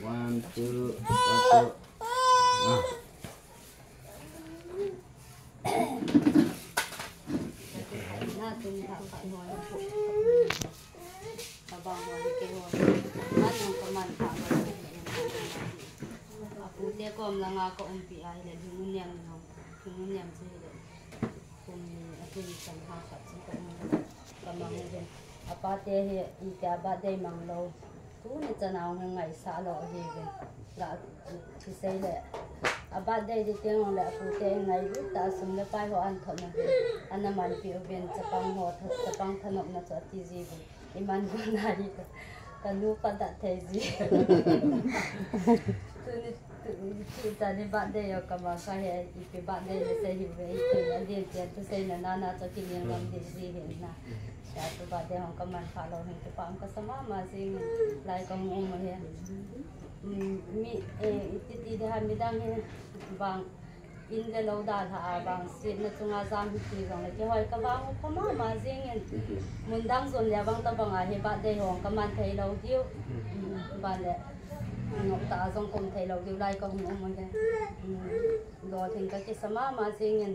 One, two, one, two. Ah. Dia kom lang ako umpi ay le dungunyam no dungunyam sila kung atin sa hakat sa kamang din apate he ika bade manglo tu ni tanaw ngai sa lo he ge la ti sei le abade di teng le apute ngai lu ta sum le pai ho an thon na an man pi ben sa pang ho sa pang thanop na cha ti ji iman ko na ri ka lu pa da the ji kita ni bade yo kama kaya ipi bade le se hi ve ipi adi tian tu se na na to ki ni ngam di si he na ya tu bade hong kaman pha lo hin tu pam ka sama ma sing lai kong um he mi iti ti de ha mi dang he bang in le lo da tha bang si na chunga jam hi ti jong le ki hoi ka bang ko ma ma sing mun dang zon le bang ta bang a he bade hong kaman thai lo diu ba le ngọc ta trong cùng thầy lâu điều lai có hùng ông cái rồi thì cái sama mà xin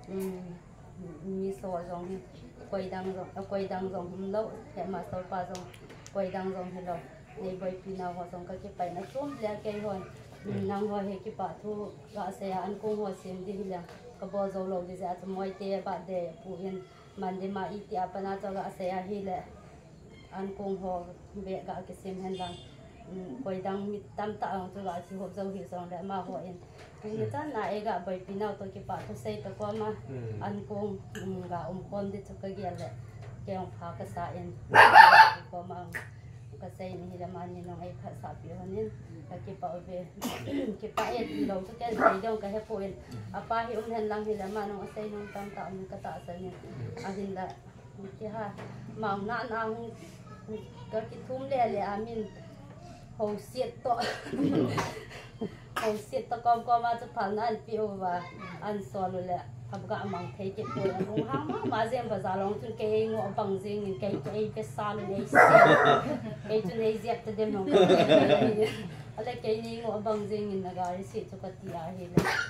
như soi trong quay đăng trong hôm lâu thì mà soi qua trong quay đăng trong thì rồi này bởi vì nào họ trong cái bài nó trốn ra cây rồi năng hoa hay cái bà thu gã xe ăn cung hoa xem đi là cái bao giờ lâu thì sẽ mọi thế bạn để phụ huynh mình đi mà ít thì apa na cho gã xe hay là ăn cung hoa về gã cái xem hen lang quay đăng mi tam tạo cho gã chỉ hộp dầu hiểu rằng để mà họ yên người ta lại gã bởi vì nào tôi cái bạn tôi xây tôi qua mà ăn cung gã con đi cho cái gì là cái ông phá cái xã yên qua mà cái xây này là mà nhìn nó hay phải xã biểu hơn nên cái bảo về cái bạn yên đầu cho cái xây đâu cái hết phụ yên apa hiểu hen lang thì là mà nó xây nó tam tạo những cái tạo xây này anh là cái ha mà nạn ăn cái thum lẻ amin hậu siết to hậu siết to com mà chụp phản anh phiêu và anh xóa rồi lẹ học gã mang thấy cái tuổi anh cũng ham mà riêng và giả lòng chun cây ngọ bằng riêng cái xa lên đấy cái chun đấy dẹp cho đêm nông ở đây cái này ngọ bằng riêng là gà siết cho cái tia hết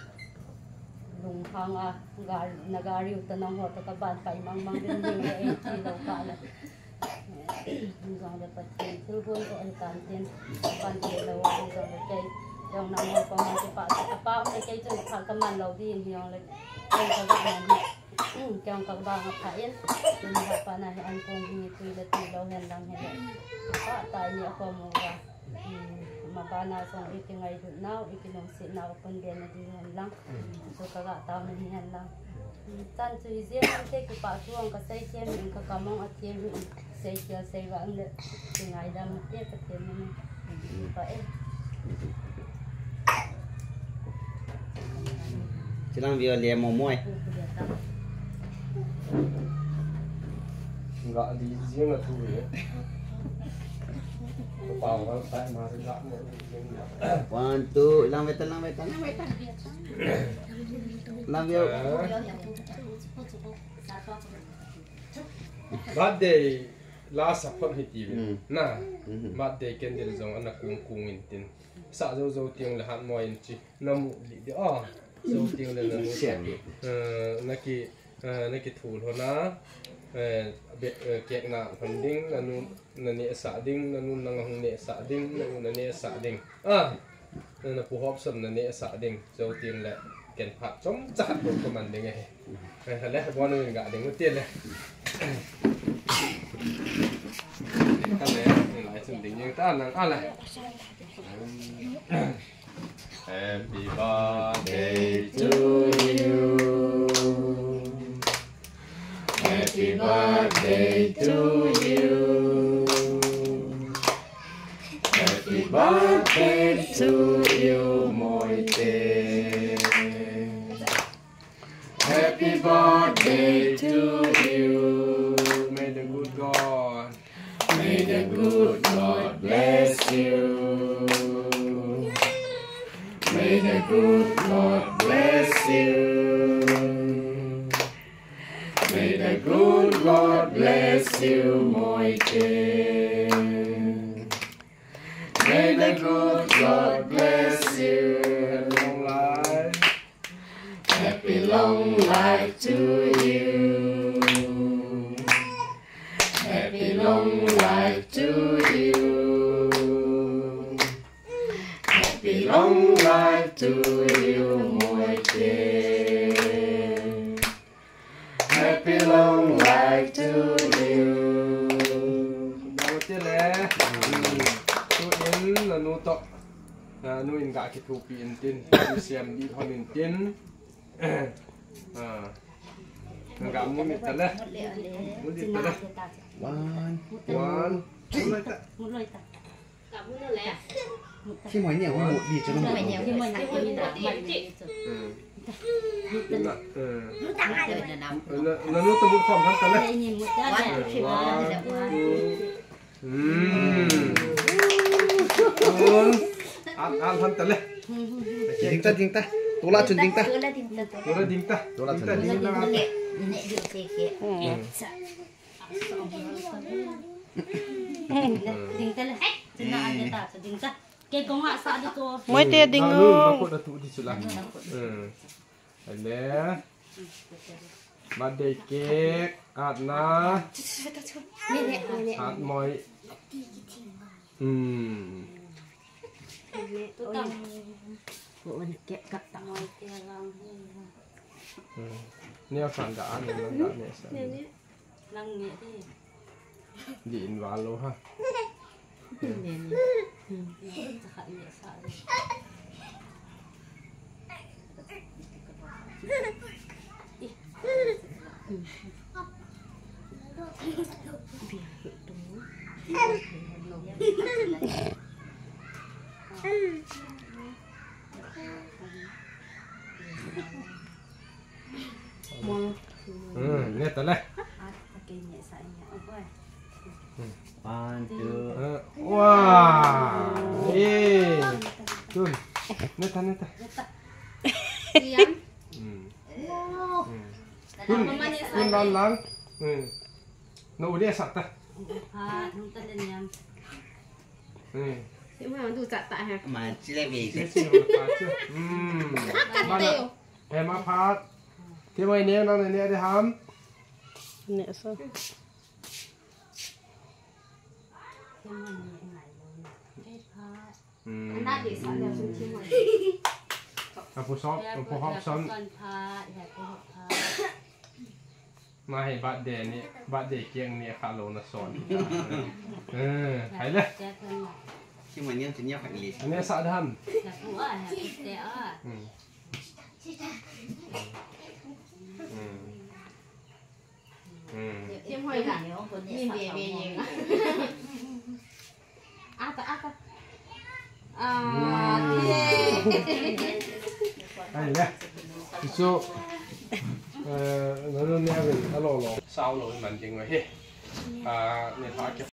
lùng hang à gà nagari utan nong ho to ka ban pai mang din ni ai ti lo ka la dòng để bắt tiền thu vốn của anh tàn tiền ban tiền lâu dòng để cây dòng nằm ngồi còn mà cái bao cái cây chơi thằng cái màn lâu đi nhiềuเลยcây cái bạn này trong các bạn học thái thì mình học bạn này anh cùng đi tùy là tùy lâu hơn đang hết có tại nhiều có một mà bạn nào xong ít cái ngày được nào ít cái nông sản nào còn tiền là đi hơn lắm rồi các bạn tao mình hơn lắm tan chui riêng thế cái bảo chuông cái xây thêm những cái cam mong ở thêm xây chưa xây vắng được từ ngày ra một tiết cái tiền này vậy chỉ làm việc liềm mồm môi gọi đi riêng là thu về bảo nó tại mà sẽ gọi một one two làm việc làm việc birthday last upon hit even na birthday candle zong ana kung in tin sa zo tiang la han mo in chi namu li de zo tiang la na naki thul hona kek na funding nanu ne sa ding nanu nang hong ne sa ding nanu ne sa ding na pu hop sam na ne sa ding zo tiang la ken phat chom chat bo ko man ding he le bo nu ga ding tiên le cái này lại chuẩn bị như ta là này Happy birthday to you Happy birthday to you Happy birthday to you mỗi tên Happy birthday to you May the good God May the good God bless you May the good God bless you May the good God bless you mỗi tên May the good God bless you and long life Happy long life to you Happy long life to you Happy long life to you Muay Tin Happy long life to you Đâu chứ lẽ Tu in là nu tọ nu in gạ cái thu pi in tin đi xem đi thôi in tin gạ mua mít tật lẽ mua mít tật lẽ One. one một lời ta Khi mọi nhiều một đi cho nó một. nhưng mà những người đã mạnh là nu tụi muốn phòng thằng tật lẽ đây nhìn một cái ăn thằng tật lẽ Ding ta. Tula chun ding ta. Tôi là đinh ta Tula chun. ding ta lah cina ada tak ding ta ke kong hak sak dia tu Mới tia đinh Aku ngung. dah tu di sebelah. Ada. Birthday cake, Adna, Ad moi. tu tak bukan kek kat tak mau tiang Ni akan dah ane dah ni sah. lang ni đi Di invalo ha. cakap ni sak Ni tak leh. pakai ni sak ni apa One, two. Wah. Tun. Ni tak. tiang Tun lang. No dia sak ta. ha nung ta den yang Chị mới làm tủ chặt tại hả? Mà chỉ là vì Ni si apa tu? Mana? Emma Pat. Cái mày nè nó này đi ham. Nè sao? nak di sak dia suci mai Aku shop, aku hop son. กันพาแหกก็พามาให้บัตรเดนี่บัตรเดเกียงเนี่ยคาโลนาสอนไปเลยแจ๊คเพิ่นน่ะ khi mà nhiều thì nhiều phải lý. อันนี้สะดแหกหัวแหกแต่อ่ะ Em hỏi cả nhìn về nhìn. À ta. À yeah. ไปเลยสู้นั่นเนี่ยเป็นตลอดหรอเศร้าเลยมันจริงเว้ยเนี่ยพาเก็บ